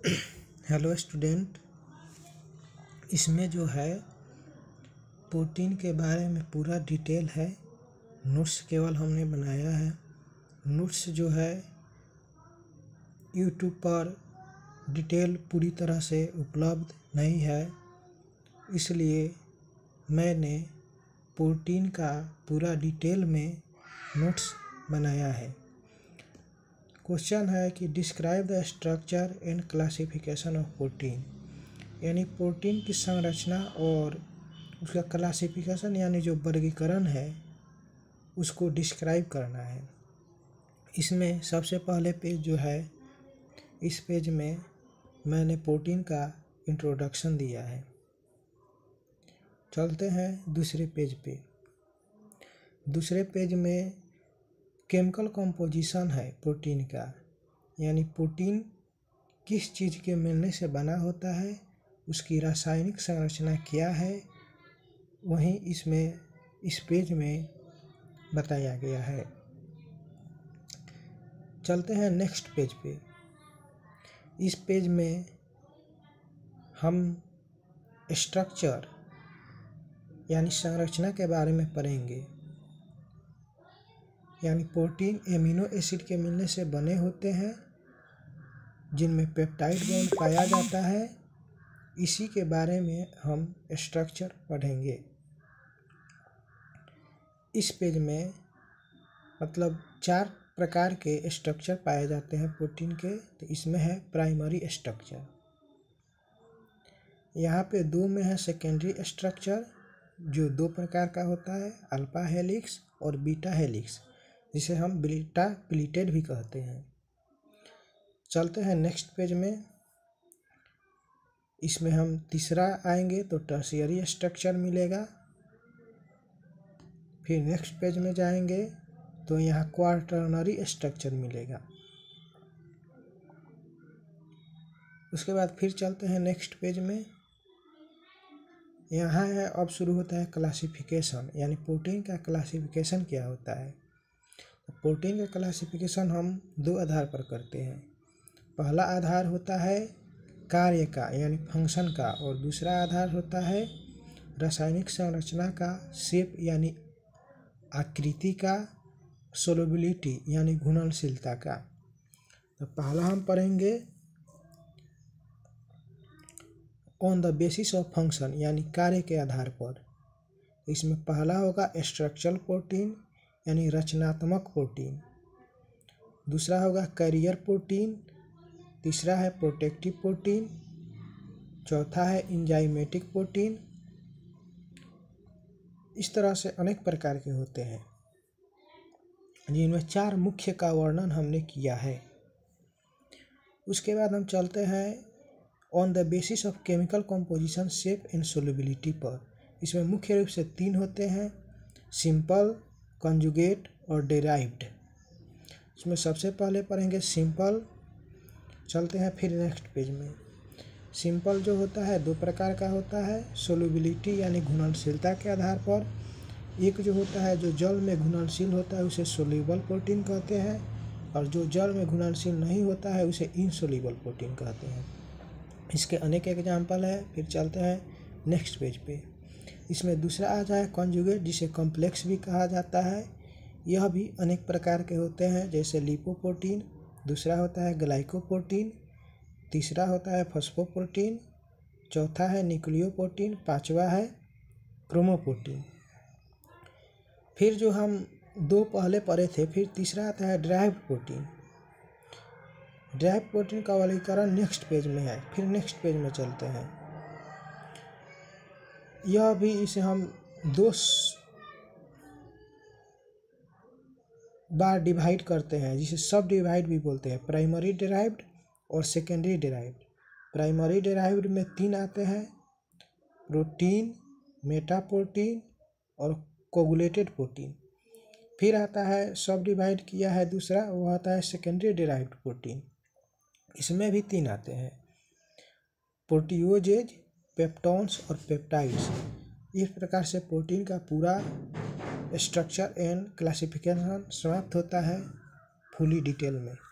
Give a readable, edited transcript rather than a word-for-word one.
Hello student, इसमें जो है प्रोटीन के बारे में पूरा डिटेल है। नोट्स केवल हमने बनाया है। नोट्स जो है यूट्यूब पर डिटेल पूरी तरह से उपलब्ध नहीं है, इसलिए मैंने प्रोटीन का पूरा डिटेल में नोट्स बनाया है। क्वेश्चन है कि describe the structure and classification of protein, यानी प्रोटीन की संरचना और उसका क्लासिफिकेशन यानी जो वर्गीकरण है उसको डिस्क्राइब करना है। इसमें सबसे पहले पेज जो है, इस पेज में मैंने प्रोटीन का इंट्रोडक्शन दिया है। चलते हैं दूसरे पेज पे। दूसरे पेज में केमिकल कंपोजिशन है प्रोटीन का, यानी प्रोटीन किस चीज़ के मिलने से बना होता है, उसकी रासायनिक संरचना क्या है, वहीं इसमें इस पेज में बताया गया है। चलते हैं नेक्स्ट पेज पे। इस पेज में हम स्ट्रक्चर यानी संरचना के बारे में पढ़ेंगे। यानी प्रोटीन एमिनो एसिड के मिलने से बने होते हैं, जिनमें पेप्टाइड बॉन्ड पाया जाता है। इसी के बारे में हम स्ट्रक्चर पढ़ेंगे। इस पेज में मतलब 4 प्रकार के स्ट्रक्चर पाए जाते हैं प्रोटीन के। तो इसमें है प्राइमरी स्ट्रक्चर, यहाँ पे 2 में है सेकेंडरी स्ट्रक्चर जो 2 प्रकार का होता है, अल्फा हेलिक्स और बीटा हेलिक्स, जिसे हम बीटा प्लीटेड भी कहते हैं। चलते हैं नेक्स्ट पेज में। इसमें हम तीसरा आएंगे तो टर्शियरी स्ट्रक्चर मिलेगा। फिर नेक्स्ट पेज में जाएंगे तो यहाँ क्वार्टरनरी स्ट्रक्चर मिलेगा। उसके बाद फिर चलते हैं नेक्स्ट पेज में। यहाँ है अब शुरू होता है क्लासिफिकेशन, यानी प्रोटीन का क्लासिफिकेशन क्या होता है। प्रोटीन का क्लासिफिकेशन हम 2 आधार पर करते हैं। पहला आधार होता है कार्य का यानी फंक्शन का, और दूसरा आधार होता है रासायनिक संरचना का, शेप यानी आकृति का, सोलुबिलिटी यानी घुलनशीलता का। तो पहला हम पढ़ेंगे on the basis of function, यानी कार्य के आधार पर। इसमें पहला होगा स्ट्रक्चरल प्रोटीन यानी रचनात्मक प्रोटीन, दूसरा होगा कैरियर प्रोटीन, तीसरा है प्रोटेक्टिव प्रोटीन, चौथा है एंजाइमेटिक प्रोटीन। इस तरह से अनेक प्रकार के होते हैं, जिनमें 4 मुख्य का वर्णन हमने किया है। उसके बाद हम चलते हैं on the basis of chemical composition, shape and solubility पर। इसमें मुख्य रूप से 3 होते हैं, सिंपल, कंजुगेट और डेराइव्ड। इसमें सबसे पहले पढ़ेंगे सिंपल। चलते हैं फिर नेक्स्ट पेज में। सिंपल जो होता है 2 प्रकार का होता है, सोलुबिलिटी यानी घुलनशीलता के आधार पर। एक जो होता है जो जल में घुलनशील होता है उसे सोल्यूबल प्रोटीन कहते हैं, और जो जल में घुलनशील नहीं होता है उसे इनसोल्यूबल प्रोटीन कहते हैं। इसके अनेक एग्जाम्पल है। फिर चलते हैं नेक्स्ट पेज पे। इसमें दूसरा आ जाए कॉन्जुगेट, जिसे कॉम्प्लेक्स भी कहा जाता है। यह भी अनेक प्रकार के होते हैं, जैसे लिपोप्रोटीन, दूसरा होता है ग्लाइकोप्रोटीन, तीसरा होता है फॉस्फोप्रोटीन, चौथा है न्यूक्लियोप्रोटीन, पांचवा है क्रोमोप्रोटीन। फिर जो हम 2 पहले पढ़े थे, फिर तीसरा आता है ड्राइव्ड प्रोटीन। ड्राइव्ड प्रोटीन का वर्गीकरण नेक्स्ट पेज में है। फिर नेक्स्ट पेज में चलते हैं। यह भी इसे हम 2 बार डिवाइड करते हैं, जिसे सब डिवाइड भी बोलते हैं, प्राइमरी डिराइव्ड और सेकेंडरी डिराइव्ड। प्राइमरी डिराइव्ड में 3 आते हैं, प्रोटीन, मेटाप्रोटीन और कोगुलेटेड प्रोटीन। फिर आता है सब डिवाइड किया है दूसरा, वो आता है सेकेंडरी डिराइव्ड प्रोटीन। इसमें भी 3 आते हैं, प्रोटियोजेज, पेप्टोन्स और पेप्टाइड्स। इस प्रकार से प्रोटीन का पूरा स्ट्रक्चर एंड क्लासिफिकेशन समाप्त होता है फुली डिटेल में।